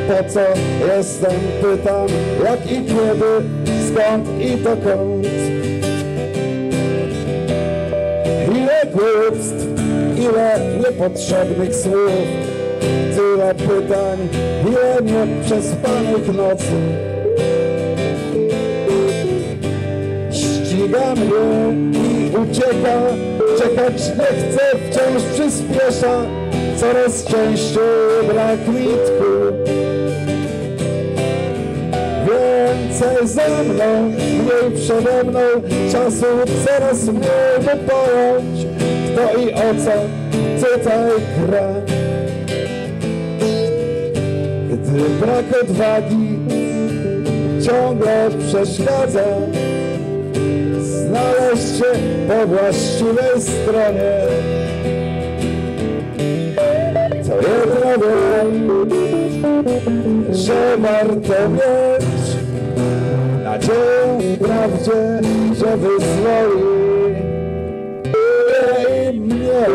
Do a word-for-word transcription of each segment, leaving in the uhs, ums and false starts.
po co jestem, pytam, jak i kiedy, skąd i dokąd. Ile głupstw, ile niepotrzebnych słów, tyle pytań, ile nieprzespanych nocy. Ściga mnie i ucieka, czekać nie chce, wciąż przyspiesza, coraz częściej brak mi tchu. Więcej ze mną, mniej przede mną, czasu coraz mniej, by pojąć, kto i o co tutaj gra. Gdy brak odwagi ciągle przeszkadza, znaleźć się po właściwej stronie, to jedno wiem, że warto mieć nadzieję w prawdzie, że wyzwoli i mnie.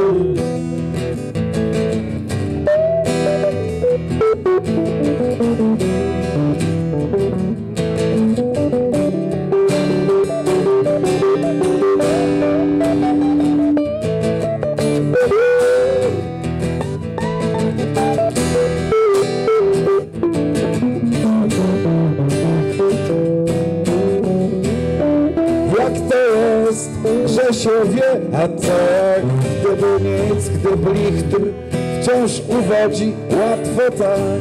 Że się wie, a co jak gdyby nic, gdy blichtr wciąż uwodzi łatwo tak.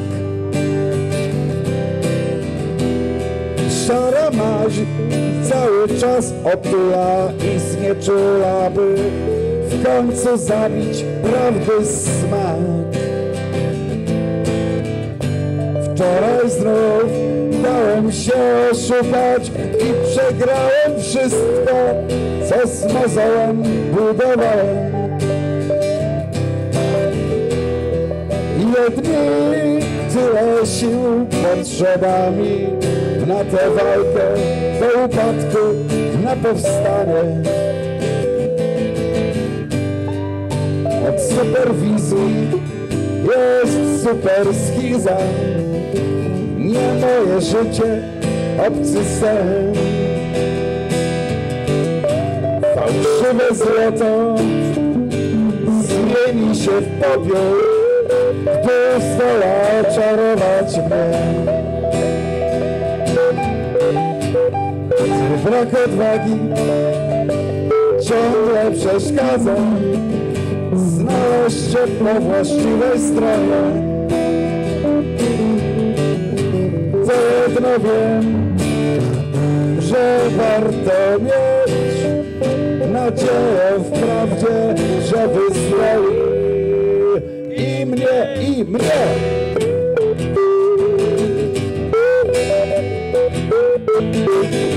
Szara maź cały czas otula i znieczula, by w końcu zabić prawdy smak. Wczoraj znów dałem się oszukać i przegrałem wszystko, co z mozołem budowałem. Ile dni, tyle sił potrzeba mi na tę walkę, do upadku, na powstanie. Od superwizji jest super schiza, nie moje życie, obcy sen. Fałszywe złoto zmieni się w popiół, gdy zdoła czarować mnie. Gdy brak odwagi ciągle przeszkadza, znaleźć się po właściwej stronie, to jedno wiem, że warto mieć nadzieję w prawdzie, że wyzwoli i mnie, i mnie.